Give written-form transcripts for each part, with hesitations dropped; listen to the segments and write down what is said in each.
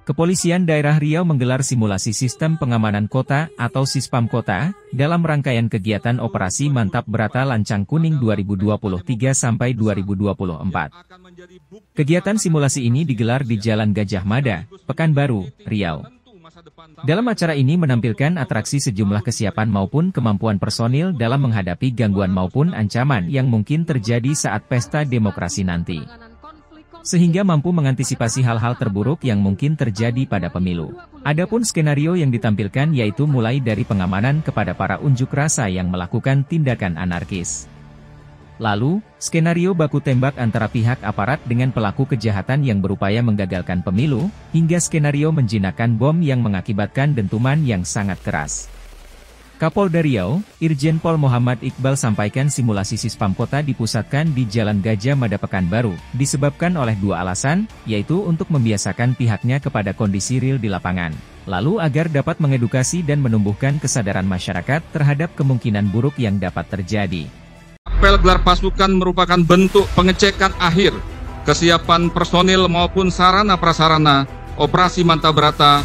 Kepolisian Daerah Riau menggelar simulasi sistem pengamanan kota atau Sispam Kota dalam rangkaian kegiatan Operasi Mantap Brata Lancang Kuning 2023 sampai 2024. Kegiatan simulasi ini digelar di Jalan Gajah Mada, Pekanbaru, Riau. Dalam acara ini menampilkan atraksi sejumlah kesiapan maupun kemampuan personil dalam menghadapi gangguan maupun ancaman yang mungkin terjadi saat pesta demokrasi nanti, sehingga mampu mengantisipasi hal-hal terburuk yang mungkin terjadi pada pemilu. Adapun skenario yang ditampilkan yaitu mulai dari pengamanan kepada para unjuk rasa yang melakukan tindakan anarkis. Lalu, skenario baku tembak antara pihak aparat dengan pelaku kejahatan yang berupaya menggagalkan pemilu, hingga skenario menjinakkan bom yang mengakibatkan dentuman yang sangat keras. Kapolda Riau, Irjen Pol Muhammad Iqbal sampaikan simulasi Sispam Kota dipusatkan di Jalan Gajah Mada Pekanbaru, disebabkan oleh dua alasan, yaitu untuk membiasakan pihaknya kepada kondisi real di lapangan, lalu agar dapat mengedukasi dan menumbuhkan kesadaran masyarakat terhadap kemungkinan buruk yang dapat terjadi. Apel gelar pasukan merupakan bentuk pengecekan akhir kesiapan personil maupun sarana prasarana Operasi Mantap Brata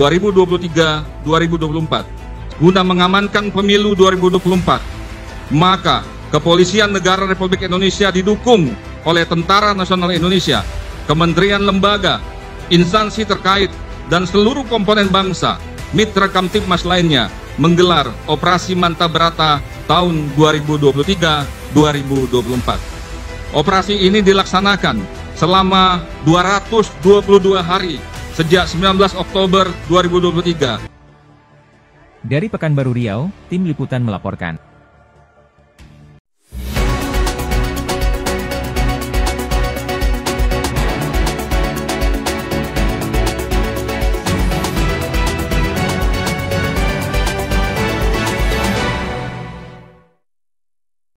2023-2024. Guna mengamankan pemilu 2024, maka Kepolisian Negara Republik Indonesia didukung oleh Tentara Nasional Indonesia, kementerian lembaga, instansi terkait, dan seluruh komponen bangsa, mitra Kamtibmas lainnya, menggelar Operasi Mantap Brata tahun 2023-2024. Operasi ini dilaksanakan selama 222 hari sejak 19 Oktober 2023. Dari Pekanbaru Riau, tim liputan melaporkan.